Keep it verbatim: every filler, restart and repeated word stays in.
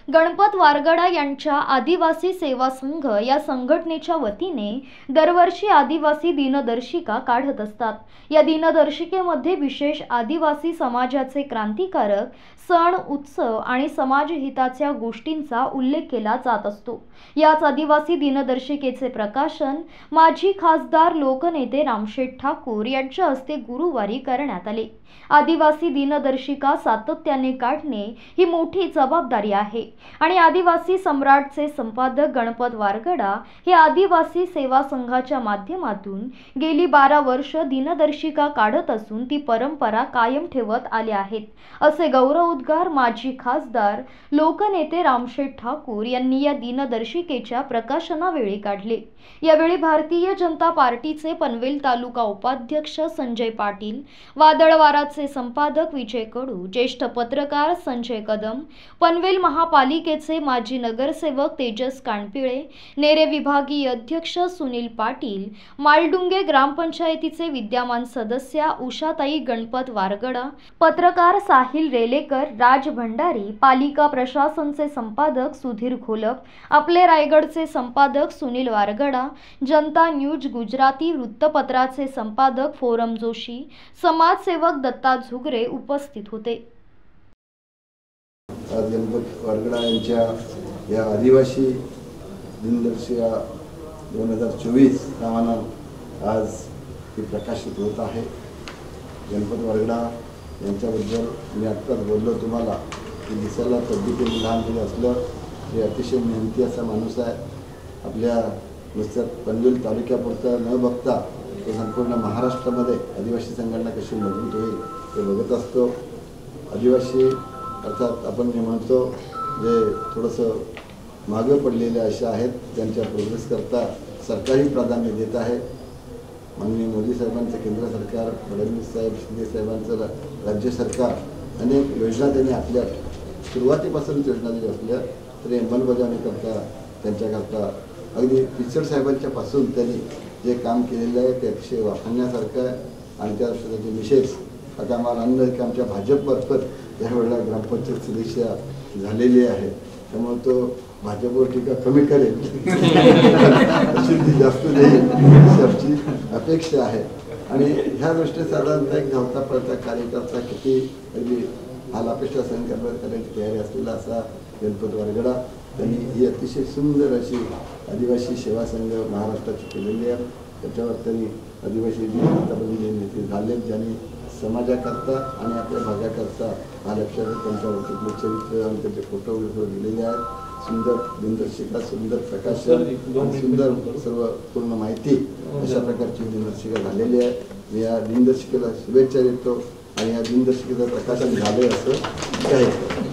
गणपत वारगडा यांच्या आदिवासी सेवा संघ या संघटनेच्या वतीने दरवर्षी आदिवासी दिनदर्शिका काढत असतात। या दिनदर्शिकेमध्ये विशेष आदिवासी समाजाचे क्रांतिकारक सण, उत्सव आणि समाजहिताच्या गोष्टींचा उल्लेख केला जात असतो। याच आदिवासी दिनदर्शिकेचे प्रकाशन माजी खासदार लोकनेते रामशेठ ठाकूर यांच्या हस्ते गुरुवारी करण्यात आले। आदिवासी दिनदर्शिका सातत्याने काढणे ही मोठी जबाबदारी आहे आणि आदिवासी सम्राटचे संपादक गणपत वारगडा हे आदिवासी सेवा संघाच्या माध्यमातून गेली बारा वर्ष दिनदर्शिका काढत असून ती परंपरा कायम ठेवत आले आहेत, असे गौरवोद्गार माजी खासदार लोकनेते रामशेठ ठाकूर यांनी या दिनदर्शिकेच्या प्रकाशनावेळी काढले। यावेळी भारतीय जनता पार्टीचे पनवेल तालुका उपाध्यक्ष संजय पाटील, वादळवाराचे संपादक विजय कडू, ज्येष्ठ पत्रकार संजय कदम, पनवेल महापालिकेचे माजी नगरसेवक तेजस कानपिळे, नेरे विभागीय अध्यक्ष सुनील पाटील, मालडुंगे ग्रामपंचायतीचे विद्यमान सदस्य उषाताई गणपत वारगडा, पत्रकार साहिल रेलेकर, राज भंडारी, पालिका प्रशासनचे संपादक सुधीर घोलप, आपले रायगडचे संपादक सुनील वारगडा, जनता न्यूज गुजराती वृत्तपत्राचे संपादक फोरम जोशी, समाजसेवक दत्ता झुगरे उपस्थित होते। आज गणपत वारगडा यांच्या या आदिवासी दिनदर्शिका दोन हजार चोवीस नावानं आज ती प्रकाशित होत आहे। गणपत वारगडा यांच्याबद्दल मी आत्ताच बोललो तुम्हाला की दिसायला पद्धतीने लहान मुलं असलं हे अतिशय मेहनती असा माणूस आहे। आपल्या नुसत्या पनवेल तालुक्यापुरता न बघता तो संपूर्ण महाराष्ट्रामध्ये आदिवासी संघटना कशी मजबूत होईल ते बघत असतो। आदिवासी अर्थात आपण जे म्हणतो जे थोडंसं मागं पडलेले असे आहेत त्यांच्या प्रोग्रेस करता सरकारही प्राधान्य देत आहे। माननीय मोदी साहेबांचं केंद्र सरकार, फडणवीस साहेब, शिंदे साहेबांचं राज्य सरकार अनेक योजना त्यांनी आपल्या सुरुवातीपासून योजना दिल्या असल्या तरी अंमलबजावणी करता त्यांच्याकरता अगदी पिचड साहेबांच्या पासून त्यांनी जे काम केलेलं आहे ते अतिशय वाखाणण्यासारखं आहे आणि त्या त्याचे निषेध आता आम्हाला अन्न की आमच्या भाजपमार्फत यावेळेला ग्रामपंचायत सदस्य झालेली आहे, त्यामुळे तो भाजपवर टीका कमी करेल अशी जास्त देईल अशी अपेक्षा आहे। आणि ह्या गोष्टी साधारणतः एक धावता पळता कार्यकर्ता किती अगदी हालापेक्षा सहन करण्याची तयारी असलेला असा गणपत वारगडा त्यांनी ही अतिशय सुंदर अशी आदिवासी सेवा संघ महाराष्ट्राची केलेली आहे। त्याच्यावर त्यांनी आदिवासी आतापर्यंत नेते झाले ज्यांनी समाजाकरता आणि आपल्या भागाकरता महाराष्ट्रात त्यांच्यावरती चरित्र आणि त्यांचे फोटो वगैरे दिलेले आहेत। सुंदर दिनदर्शिका, सुंदर प्रकाशन, सुंदर सर्व पूर्ण माहिती अशा प्रकारची दिनदर्शिका झालेली आहे। मी या दिनदर्शिकेला शुभेच्छा देतो आणि या दिनदर्शिकेचं प्रकाशन झाले असं आहे।